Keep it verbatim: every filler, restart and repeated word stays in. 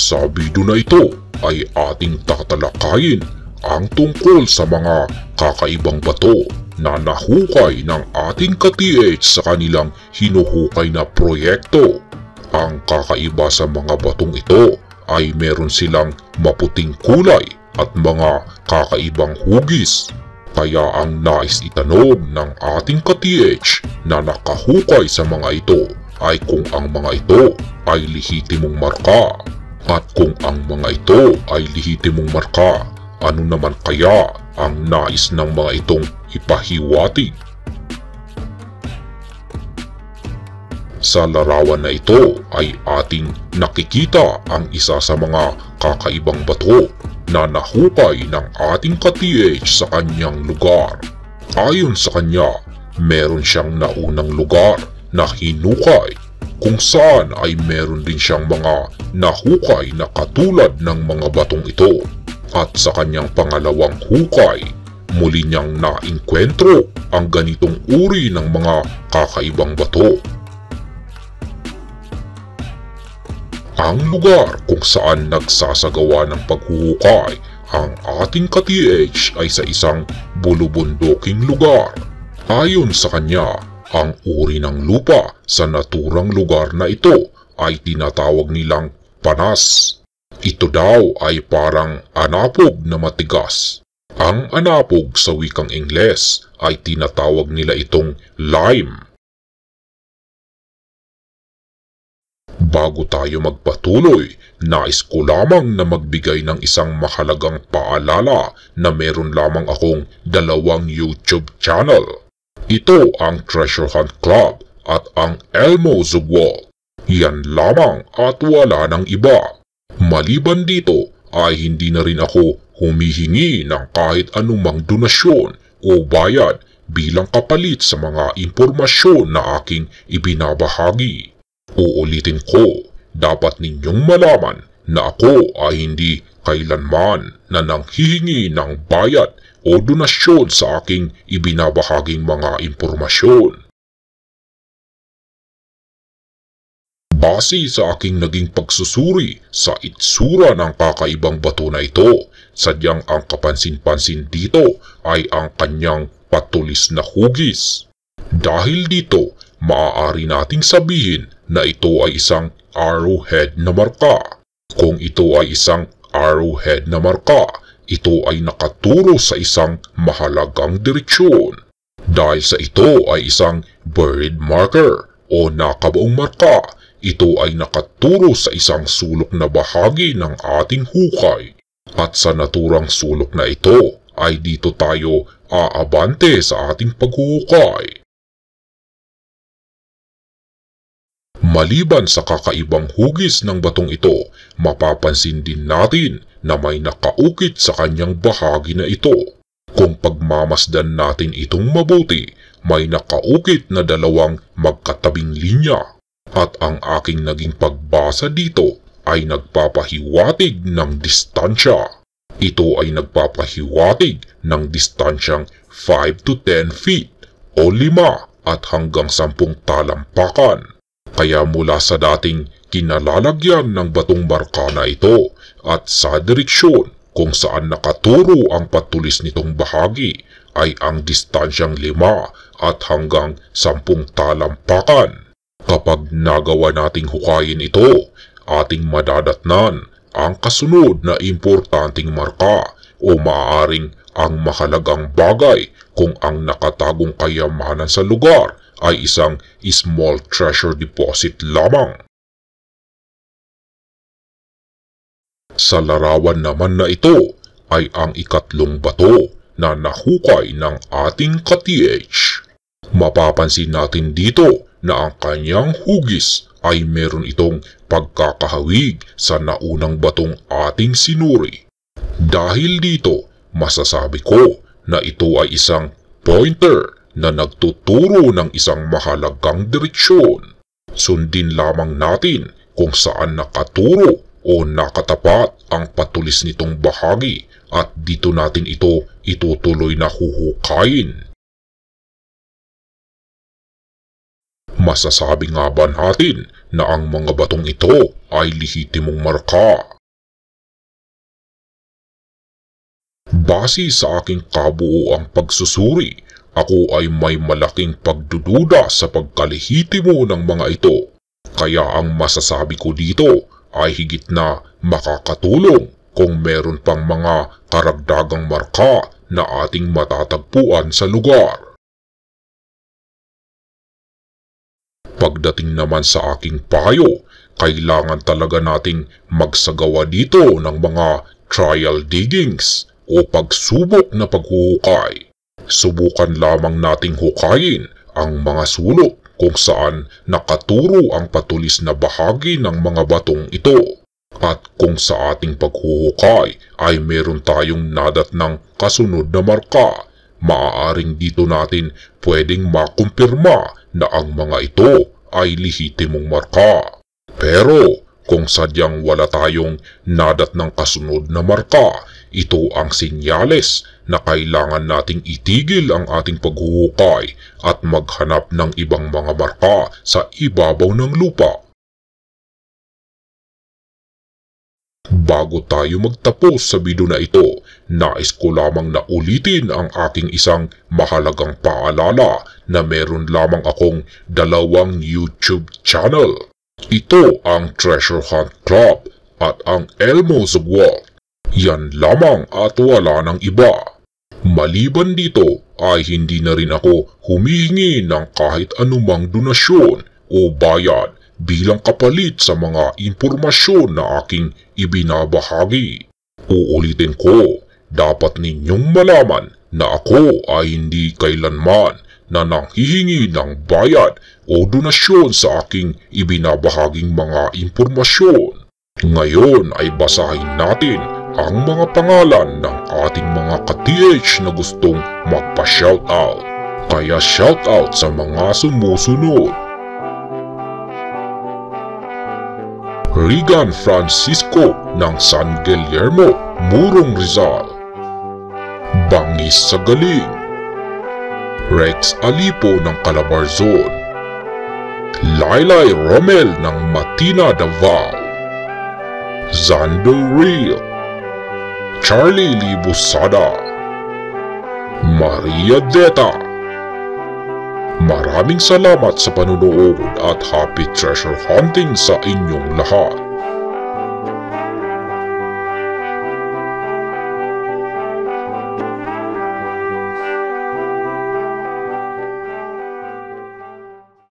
Sa video na ito ay ating tatalakayin ang tungkol sa mga kakaibang bato na nahukay ng ating ka-T H sa kanilang hinuhukay na proyekto. Ang kakaiba sa mga batong ito ay meron silang maputing kulay at mga kakaibang hugis. Kaya ang nais itanong ng ating ka-T H na nakahukay sa mga ito ay kung ang mga ito ay lehitimong marka. At kung ang mga ito ay lehitimong marka, ano naman kaya ang nais ng mga itong ipahiwatig? Sa larawan na ito ay ating nakikita ang isa sa mga kakaibang bato na nahukay ng ating ka-T H sa kanyang lugar. Ayon sa kanya, meron siyang naunang lugar na hinukay kung saan ay meron din siyang mga nahukay na katulad ng mga batong ito. At sa kanyang pangalawang hukay, muli niyang nainkwentro ang ganitong uri ng mga kakaibang bato. Ang lugar kung saan nagsasagawa ng paghuhukay ang ating ka-T H ay sa isang bulubunduking lugar. Ayon sa kanya, ang uri ng lupa sa naturang lugar na ito ay tinatawag nilang panas. Ito daw ay parang anapog na matigas. Ang anapog sa wikang Ingles ay tinatawag nila itong lime. Bago tayo magpatuloy, nais ko lamang na magbigay ng isang mahalagang paalala na meron lamang akong dalawang YouTube channel. Ito ang Treasure Hunt Club at ang Elmo Zugwalt. Yan lamang at wala ng iba. Maliban dito ay hindi na rin ako humihingi ng kahit anumang donasyon o bayad bilang kapalit sa mga impormasyon na aking ibinabahagi. Uulitin ko, dapat ninyong malaman na ako ay hindi kailanman na nanghihingi ng bayad o donasyon sa aking ibinabahaging mga impormasyon. Base sa aking naging pagsusuri sa itsura ng kakaibang bato na ito, sadyang ang kapansin-pansin dito ay ang kanyang patulis na hugis. Dahil dito, maaari nating sabihin na ito ay isang arrowhead na marka. Kung ito ay isang arrowhead na marka, ito ay nakaturo sa isang mahalagang direksyon. Dahil sa ito ay isang buried marker o nakabaong marka, ito ay nakaturo sa isang sulok na bahagi ng ating hukay. At sa naturang sulok na ito ay dito tayo aabante sa ating paghuhukay. Maliban sa kakaibang hugis ng batong ito, mapapansin din natin na may nakaukit sa kanyang bahagi na ito. Kung pagmamasdan natin itong mabuti, may nakaukit na dalawang magkatabing linya. At ang aking naging pagbasa dito ay nagpapahiwatig ng distansya. Ito ay nagpapahiwatig ng distansyang five to ten feet o lima at hanggang sampung talampakan. Kaya mula sa dating kinalalagyan ng batong marka na ito at sa direksyon kung saan nakaturo ang patulis nitong bahagi ay ang distansyang lima at hanggang sampung talampakan. Kapag nagawa nating hukayin ito, ating madadatnan ang kasunod na importanteng marka o maaaring ang mahalagang bagay kung ang nakatagong kayamanan sa lugar ay isang small treasure deposit lamang. Sa larawan naman na ito ay ang ikatlong bato na nahukay ng ating ka-T H. Mapapansin natin dito na ang kanyang hugis ay meron itong pagkakahawig sa naunang batong ating sinuri. Dahil dito, masasabi ko na ito ay isang pointer na nagtuturo ng isang mahalagang direksyon. Sundin lamang natin kung saan nakaturo o nakatapat ang patulis nitong bahagi at dito natin ito itutuloy na huhukayin. Masasabi nga ba natin na ang mga batong ito ay lehitimong marka? Base sa aking kabuuang pagsusuri, ako ay may malaking pagdududa sa pagkalihitimo ng mga ito. Kaya ang masasabi ko dito ay higit na makakatulong kung meron pang mga karagdagang marka na ating matatagpuan sa lugar. Pagdating naman sa aking payo, kailangan talaga nating magsagawa dito ng mga trial diggings o pagsubok na paghuhukay. Subukan lamang nating hukayin ang mga sulok kung saan nakaturo ang patulis na bahagi ng mga batong ito. At kung sa ating paghuhukay ay meron tayong nadat ng kasunod na marka, maaaring dito natin pwedeng makumpirma na ang mga ito ay lehitimong marka. Pero kung sadyang wala tayong nadat ng kasunod na marka, ito ang senyales na kailangan nating itigil ang ating paghuhukay at maghanap ng ibang mga marka sa ibabaw ng lupa. Bago tayo magtapos sa video na ito, nais ko lamang na ulitin ang aking isang mahalagang paalala na meron lamang akong dalawang YouTube channel. Ito ang Treasure Hunt Club at ang Elmo's World. Yan lamang at wala ng iba. Maliban dito ay hindi na rin ako humihingi ng kahit anumang donasyon o bayad bilang kapalit sa mga impormasyon na aking ibinabahagi. Uulitin ko, dapat ninyong malaman na ako ay hindi kailanman na nanghihingi ng bayad o donasyon sa aking ibinabahaging mga impormasyon. Ngayon ay basahin natin ang mga pangalan ng ating mga ka-T H na gustong magpa-shoutout. Kaya shoutout sa mga sumusunod: Regan Francisco ng San Guillermo, Murong Rizal. Bangis sa Galing. Rex Alipo ng Calabarzon. Laylay Romel ng Matina, Davao. Zando Real. Charlie Libusada. Maria Deta. Maraming salamat sa panunood at happy treasure hunting sa inyong lahat.